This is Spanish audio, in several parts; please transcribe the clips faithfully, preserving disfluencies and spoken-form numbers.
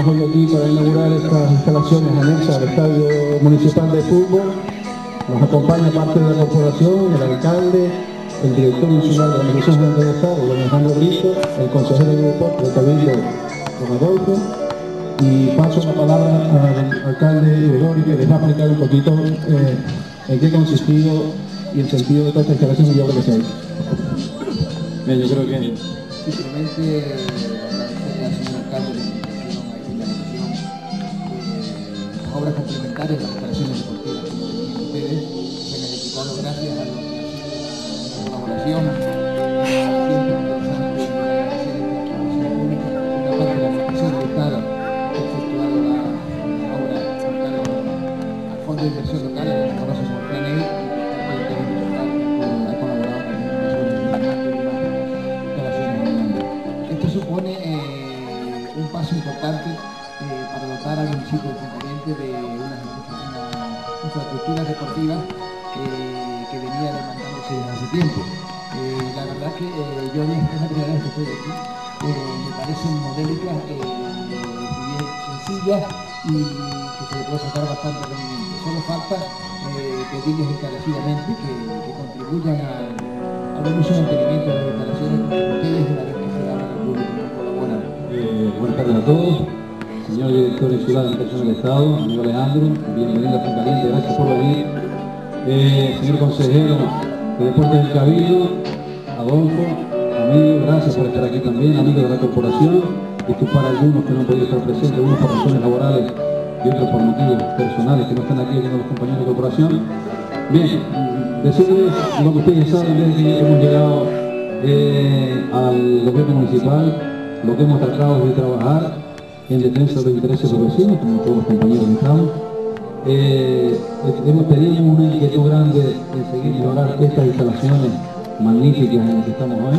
estamos hoy aquí para inaugurar estas instalaciones anexas al Estadio Municipal de Fútbol. Nos acompaña parte de la corporación, el alcalde, el director insular de la Administración General del Estado, don Alejandro Brito, el consejero de deporte del Cabildo, don Adolfo, y paso la palabra al alcalde Ibelori, que les va a explicar un poquito eh, en qué consistió y el sentido de toda esta instalación y obra que se ha hecho. Bien, yo creo que simplemente agradecerle al señor alcalde la invitación a la inauguración de obras complementarias de las instalaciones deportivas que ustedes se han ejecutado gracias a lo que ha sido una colaboración siempre interesante de agradecer esta información pública. Una parte de la Administración del Estado ha efectuado la, la obra cercana al Fondo de Inversión Local, que se conoce como Plan E, y también ha colaborado con la Esto supone eh, un paso importante eh, para dotar al municipio de Fuencaliente de unas una infraestructuras deportivas eh, que venía demandándose desde hace tiempo. Eh, la verdad que eh, yo es la primera vez que estoy aquí, eh, me parecen modélicas, eh, bien sencillas y que se le puede sacar bastante rendimiento. Solo falta eh, pedirles encarecidamente que, que contribuyan al, al buen uso y mantenimiento de las instalaciones que ustedes una vez que se hagan al público no colaboran. Eh, buenas tardes a todos. Señor director insular de Administración del Estado, amigo Alejandro, bienvenido a Fuencaliente, gracias por venir. Eh, señor consejero de Deportes del Cabildo, Adolfo, amigo, gracias por estar aquí también, amigos de la corporación. Disculpar a algunos que no han podido estar presentes, unos por razones laborales y otros por motivos personales que no están aquí, viendo los compañeros de corporación. Bien, decirles lo que ustedes saben desde que hemos llegado eh, al gobierno municipal, lo que hemos tratado de trabajar en defensa de los intereses de los vecinos, como todos los compañeros que estamos. Eh, hemos tenido una inquietud grande en seguir lograr estas instalaciones magníficas en las que estamos hoy.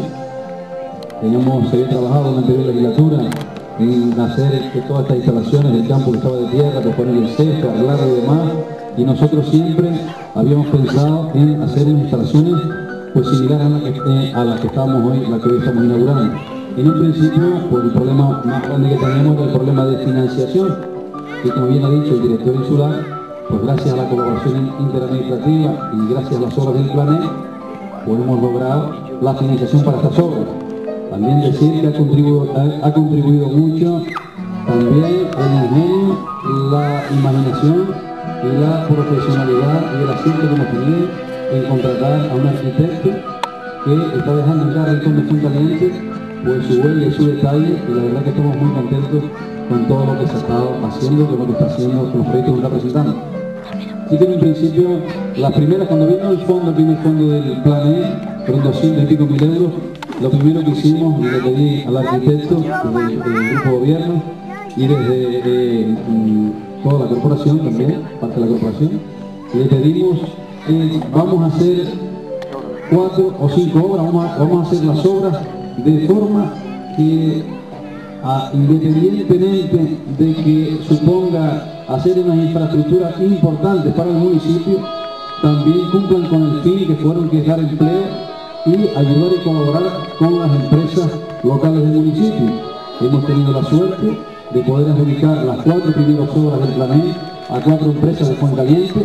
Teníamos seguir trabajado en la anterior legislatura en hacer que todas estas instalaciones del campo que estaba de tierra, de poner el césped, arreglarlo y demás, y nosotros siempre habíamos pensado en hacer unas instalaciones pues similares a las que, eh, a la que estamos hoy, la que hoy estamos inaugurando. En un principio, pues el problema más grande que teníamos era el problema de financiación, que como bien ha dicho el director insular, pues gracias a la colaboración interadministrativa y gracias a las obras del Plan E, pues hemos logrado la financiación para estas obras. También decir que ha contribuido, ha, ha contribuido mucho también el ingenio, la imaginación y la profesionalidad y el acierto que hemos tenido en contratar a un arquitecto que está dejando en cada rincón de Fuencaliente pues su huella y su detalle, y la verdad que estamos muy contentos con todo lo que se ha estado haciendo, con lo que está haciendo, con los proyectos que está presentando. Así que en un principio, las primeras, cuando vino el fondo, vino el fondo del Plan E, fueron doscientos y pico mil euros, lo primero que hicimos, y le pedí al arquitecto del, del grupo de gobierno y desde eh, toda la corporación también, parte de la corporación, le pedimos, eh, vamos a hacer cuatro o cinco obras, vamos a, vamos a hacer las obras de forma que a, independientemente de que suponga hacer unas infraestructuras importantes para el municipio, también cumplan con el fin que fueron que dar empleo y ayudar y colaborar con las empresas locales del municipio. Hemos tenido la suerte de poder adjudicar las cuatro primeras obras del Plan E a cuatro empresas de Fuencaliente,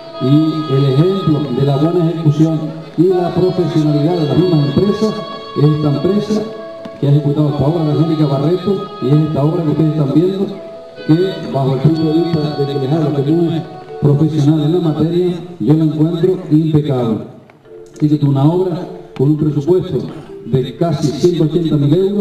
y el ejemplo de la buena ejecución y la profesionalidad de las mismas empresas es esta empresa que ha ejecutado esta obra, la Angélica Barreto, y es esta obra que ustedes están viendo, que bajo el punto de vista de que les hablo que no es profesional en la materia, yo la encuentro impecable. Así que es una obra con un presupuesto de casi ciento ochenta mil euros,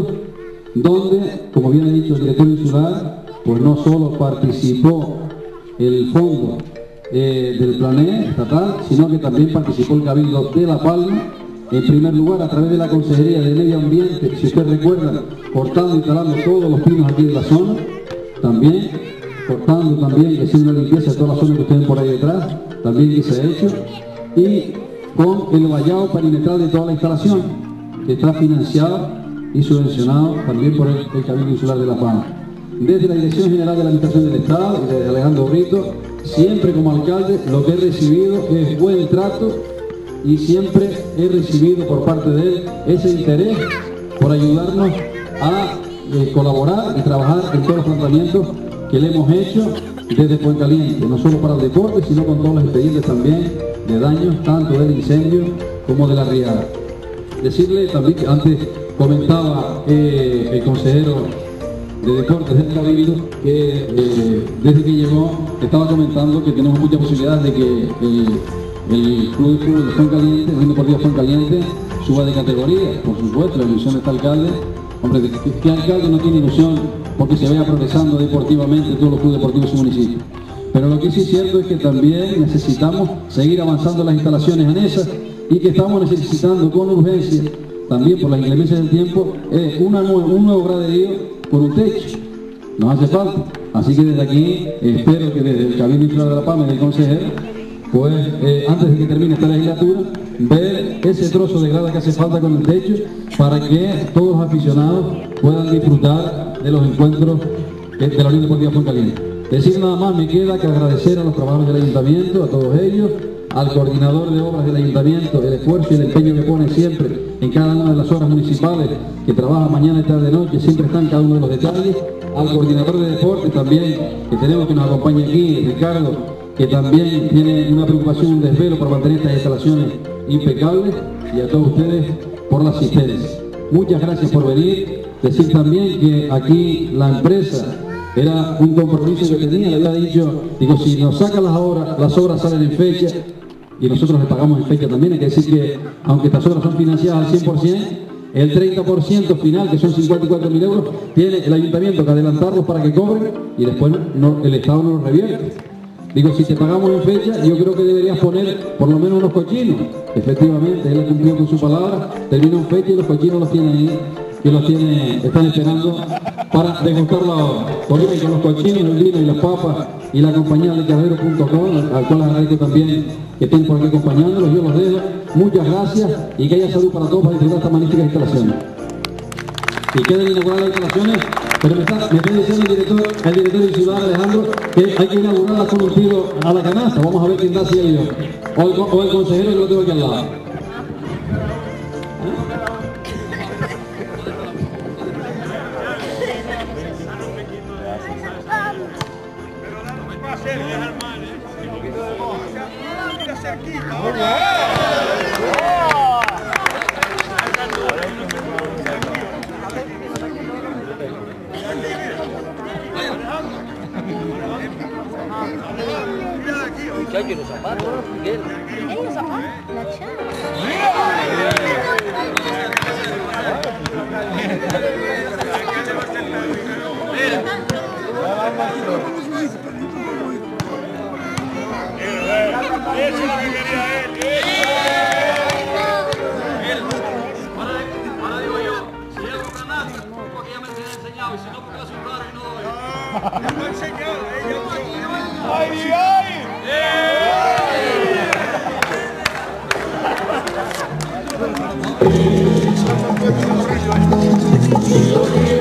donde, como bien ha dicho el director insular, pues no solo participó el fondo eh, del Plan E estatal, sino que también participó el Cabildo de La Palma, en primer lugar a través de la Consejería de Medio Ambiente, si ustedes recuerdan, cortando y talando todos los pinos aquí de la zona, también cortando también, haciendo una limpieza de toda la zona que ustedes ven por ahí detrás, también que se ha hecho, y con el vallado perimetral de toda la instalación, que está financiado y subvencionado también por el, el Cabildo Insular de La Palma. Desde la Dirección General de la Administración del Estado y desde Alejandro Brito, siempre como alcalde lo que he recibido es buen trato, y siempre he recibido por parte de él ese interés por ayudarnos a eh, colaborar y trabajar en todos los planteamientos que le hemos hecho desde Fuencaliente, no solo para el deporte, sino con todos los expedientes también de daños, tanto del incendio como de la riada. Decirle también que antes comentaba eh, el consejero de deportes del Cabildo que eh, desde que llegó estaba comentando que tenemos muchas posibilidades de que el, el Club de Fútbol de Fuencaliente, el Club Deportivo Fuencaliente, suba de categoría. Por supuesto, la ilusión de este alcalde, hombre, ¿qué alcalde no tiene ilusión porque se vaya progresando deportivamente todos los clubes deportivos de su municipio? Pero lo que sí es cierto es que también necesitamos seguir avanzando en las instalaciones anesas y que estamos necesitando con urgencia, también por las inclemencias del tiempo, eh, una nue un nuevo graderío con un techo. Nos hace falta. Así que desde aquí eh, espero que desde el Cabildo Insular de La Palma y del consejero, pues eh, antes de que termine esta legislatura, ver ese trozo de grada que hace falta con el techo para que todos los aficionados puedan disfrutar de los encuentros de la Unión Deportiva Fuencaliente. Decir nada más me queda que agradecer a los trabajadores del ayuntamiento, a todos ellos, al coordinador de obras del ayuntamiento, el esfuerzo y el empeño que pone siempre en cada una de las obras municipales, que trabaja mañana y tarde noche, siempre está en cada uno de los detalles, al coordinador de deportes también, que tenemos que nos acompaña aquí, Ricardo, que también tiene una preocupación, un desvelo por mantener estas instalaciones impecables, y a todos ustedes por la asistencia. Muchas gracias por venir. Decir también que aquí la empresa era un compromiso que tenía, le había dicho, digo, si nos sacan las obras, las obras salen en fecha y nosotros les pagamos en fecha también. Hay que decir que, aunque estas obras son financiadas al cien por ciento, el treinta por ciento final, que son cincuenta y cuatro mil euros, tiene el ayuntamiento que adelantarlos para que cobren y después no, el Estado no los revierte. Digo, si te pagamos en fecha, yo creo que deberías poner por lo menos unos cochinos. Efectivamente, él ha cumplido con su palabra, terminó en fecha y los cochinos los tiene ahí, que los tiene, están esperando para degustar la obra. Con ellos, con los cochinos, el vino y las papas y la compañía de carrero punto com, al cual agradezco también que estén por aquí acompañándolos. Yo los dejo. Muchas gracias y que haya salud para todos para disfrutar estas magníficas instalaciones. Y queden inauguradas las instalaciones, pero me está, me está diciendo el director, el director del ciudad Alejandro, que hay que inaugurarlas con un tiro a la canasta. Vamos a ver quién da, si él y yo. O el, o el consejero, que lo tengo aquí al lado. Muchachos, los zapatos, Miguel. ¿Ellos zapatos? La chava. Eso es lo que quería él. Ahora digo yo, si él compra nada, porque ya me tiene enseñado, y si no, porque lo asombraron y no doy. No me ha enseñado, ella. ¡Ay, ay! ¡Eh!